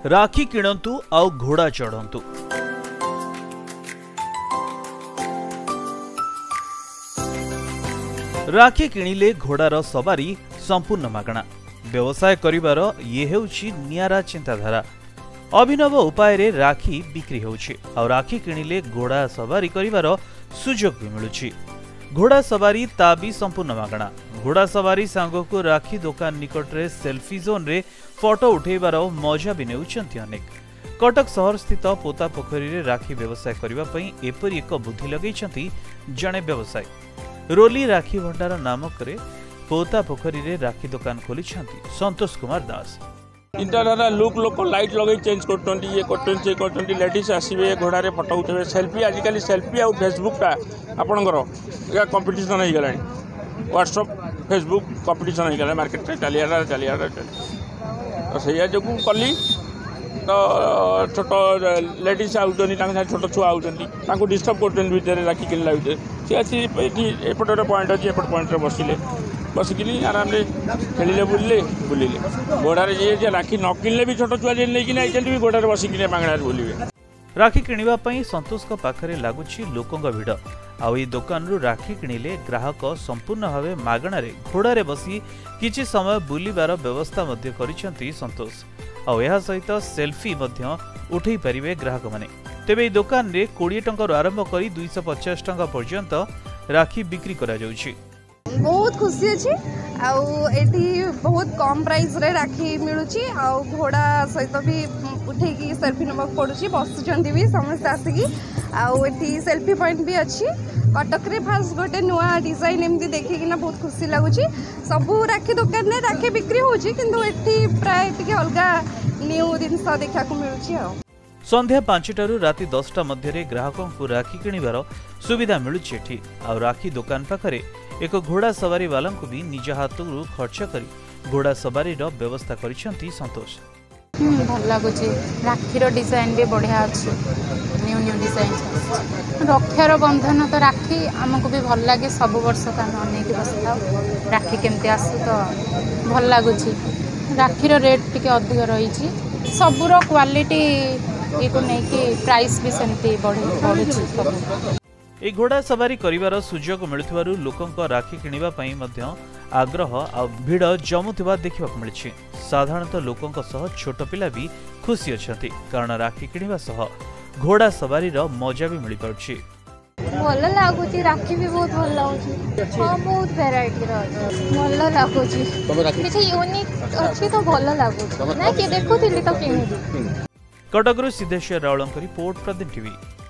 राखी किणंतु आउ घोड़ा चढ़ंतु। राखी किणिले घोड़ार सवारी संपूर्ण मागणा। व्यवसाय करिवार ये हेउछि नियारा चिंताधारा। अभिनव उपाय रे राखी बिक्री होउछि और राखी किणिले घोड़ा सवारी करिवार सुजोग भी मिलुछि। घोड़ा सवारी ता भी संपूर्ण मागणा। घोड़ा सवारी सांग को राखी दुकान निकट रे सेल्फी जोन रे फोटो उठेबार मजा भी नेउछन्ति अनेक। कटक शहर स्थित पोता पोखरी रे राखी व्यवसाय करिबा पई एपरि एक बुद्धि लगैछन्ति जणे व्यवसायी। रोली राखी भंडार नामक रे पोता पोखरी रे राखी दुकान खोलिछन्ति संतोष कुमार दास। इंटरनेट लुक लोक लाइट लगे चेंज करते ये करते लेडीज आसवे घोड़ा रे फटो उठे सेल्फी आजिकल सेल्फी आ फेसबुक टा आपणकर या कंपटीशन हो गला व्हाट्सएप फेसबुक कंपटीशन हो गला मार्केट रे चलिया तो सैया जो कली तो छोट लेडीज आउट छोट छुआ आउट डिस्टर्ब कर भितर राखी किणला भितर सी आसी एपटे पॉइंट अच्छी एपट पॉइंट बसिले बसिकी आराम से खेलिले बुलिले घोड़े जी राखी न किणले भी छोट छुआ जी नहीं घोड़े बसिकी मागणार बुलिवे। राखी किणवा पई संतोष का पाखरे लागुछि लोकंग भिड़। आउ ई दुकान रु राखी किणिले ग्राहक संपूर्ण भावे मागणा रे घोड़े बसी किछि समय बुलिबार व्यवस्था मध्य करिसेंति संतोष। आउ एहा सहित सेल्फी मध्य उठै परिबे ग्राहक माने। तेबे ई दुकान रे 20 टंका रु आरंभ करी 250 टंका पर्यंत राखी बिक्री करा जाउछि। बहुत खुशी अच्छी आठी बहुत कम प्राइस रे राखी मिलूची घोड़ा सहित भी उठेकी सेल्फी नवा पड़ुची बसुंट भी समस्त आसिकी आठी सेल्फी पॉइंट भी अच्छी। कटक रे फास्ट गोटे नुआ डिजाइन एमती देखिकिना बहुत खुशी लगुच। सबू राखी दुकान में राखी बिक्री होची किंतु एठी प्राय टिके अलगा न्यू जिनस देखा मिलूची। संध्या 5टारू राति 10टा मध्य ग्राहकों को राखी किणिबार सुविधा मिलुछि एठी। आ राखी दुकान पाखरे एक घोड़ा सवारी वाला को भी निज हाथरू खर्च करी घोड़ा सवारी व्यवस्था करिसेंति संतोष। भल लगुच राखीर डिजाइन भी बढ़िया अच्छे न्यू न्यू डिजाइन रक्षार बंधन तो राखी आमको भी भल लगे सब वर्ष का अनेक बसता राखी केमती आसू तो भल लगुच। राखीर रेट टिके अधिक रही सबूर क्वालिटी ये नहीं प्राइस भी सेमती बढ़ी। ए घोड़ा सवारी करिवार सुजोग मिलुथिबारु लोकंक राखी किणिबा पई मध्य आग्रह आ भिड़ जमुथिबा देखिबाक मिलिछि। साधारणतः लोकंक सह छोट पिला भी खुशी अछंती कारण राखी किणिबा सह घोड़ा सवारी मजा भी मिल पाउछि। भल लागुची राखी भी बहुत भल लागुची। हां बहुत वैरायटी भल लागुची किछि यूनिक अछि तो भल लागुची ना कि देखुथिली तो किनिबी। कटकरू सिद्धेश्वर रावलंक रिपोर्ट प्रदीप टीवी।